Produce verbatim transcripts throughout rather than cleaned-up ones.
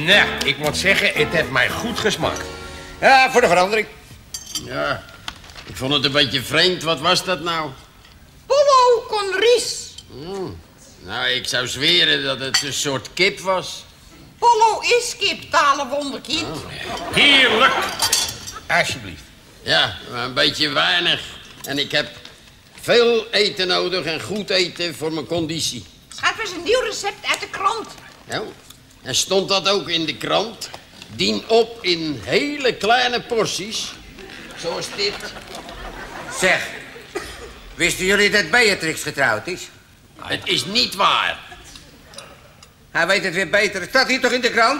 Nou, ik moet zeggen, het heeft mij goed gesmaakt. Ja, voor de verandering. Ja, ik vond het een beetje vreemd. Wat was dat nou? Pollo con ris. Hmm. Nou, ik zou zweren dat het een soort kip was. Pollo is kip, talen wonderkind. Oh. Heerlijk. Alsjeblieft. Ja, maar een beetje weinig. En ik heb veel eten nodig en goed eten voor mijn conditie. Schat, was een nieuw recept uit de krant. Ja, en stond dat ook in de krant? Dien op in hele kleine porties. Zoals dit. Zeg, wisten jullie dat Beatrix getrouwd is? Het is niet waar. Hij weet het weer beter. Het staat hier toch in de krant?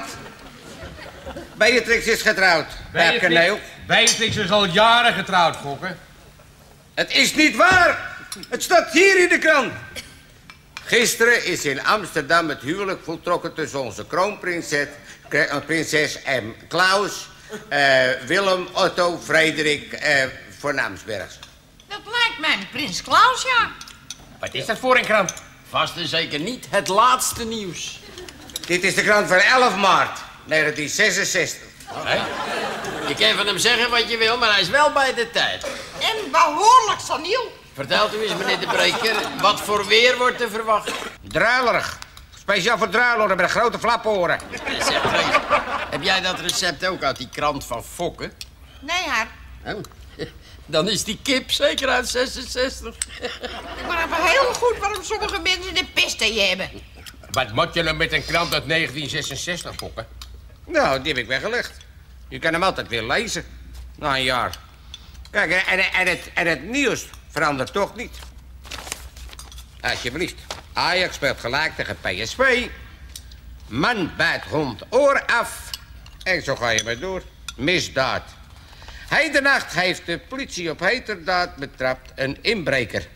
Beatrix is getrouwd. Bij Kaneel. Beatrix is al jaren getrouwd, Fokke. Het is niet waar. Het staat hier in de krant. Gisteren is in Amsterdam het huwelijk voltrokken tussen onze kroonprinses uh, prinses en Klaus, uh, Willem, Otto, Frederik uh, van Naamsbergs. Dat lijkt mij prins Klaus, ja. Wat is dat voor een krant? Vast en zeker niet het laatste nieuws. Dit is de krant van elf maart negentien zesenzestig. Hey. Je kan van hem zeggen wat je wil, maar hij is wel bij de tijd. En behoorlijk saniel. Vertelt u eens, meneer de Breker, wat voor weer wordt er verwacht? Druilerig. Speciaal voor druiloren met grote flaporen. Zeg, Frees, heb jij dat recept ook uit die krant van Fokke? Nee, haar. Oh, dan is die kip zeker uit zesenzestig. Ik begrijp heel goed waarom sommige mensen de pest aan je hebben. Wat moet je nou met een krant uit negentien zesenzestig, Fokke? Nou, die heb ik weggelegd. Je kan hem altijd weer lezen. Na een jaar. Kijk, en, en, het, en het nieuws verandert toch niet. Alsjeblieft. Ajax speelt gelijk tegen P S V. Man bijt hond oor af. En zo ga je maar door. Misdaad. Heidenacht heeft de politie op heterdaad betrapt een inbreker.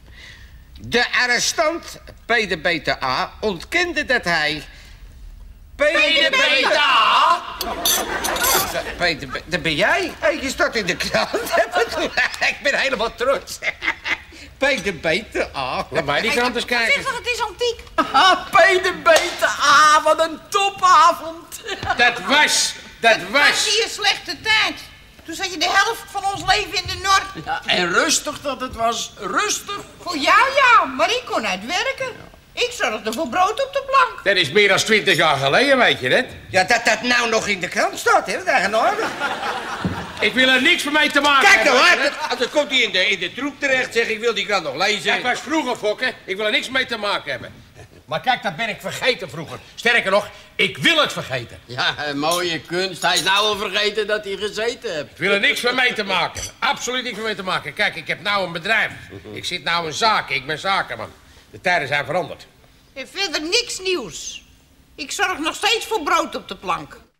De arrestant, P de Beta A, ontkende dat hij... P de Beta A? P de Beta... Dat ben jij? Hey, je staat in de krant. Ik ben helemaal trots. P de Beta A. Laat mij die krant eens kijken. Zeg toch, het is antiek. Ah, P de Beta A, wat een topavond. Dat was, dat Was was. die een slechte tijd? Toen zat je de helft van ons leven in de Noord. Ja, en rustig dat het was, rustig. Voor jou, ja, maar ik kon uitwerken. Ik zorgde voor brood op de plank. Dat is meer dan twintig jaar geleden, weet je dat? Ja, dat dat nou nog in de krant staat, hè? Dat is in orde. Ik wil er niks mee te maken Kijk nou, hebben. hè. Dan, dan komt hij in de, in de troep terecht. Zeg, ik wil die krant nog lezen. Dat was vroeger, Fokke. Ik wil er niks mee te maken hebben. Maar kijk, dat ben ik vergeten vroeger. Sterker nog, ik wil het vergeten. Ja, een mooie kunst. Hij is nou al vergeten dat hij gezeten heeft. Ik wil er niks van mee te maken. Absoluut niks van mee te maken. Kijk, ik heb nou een bedrijf. Ik zit nou in zaken. Ik ben zakenman. De tijden zijn veranderd. En verder niks nieuws. Ik zorg nog steeds voor brood op de plank.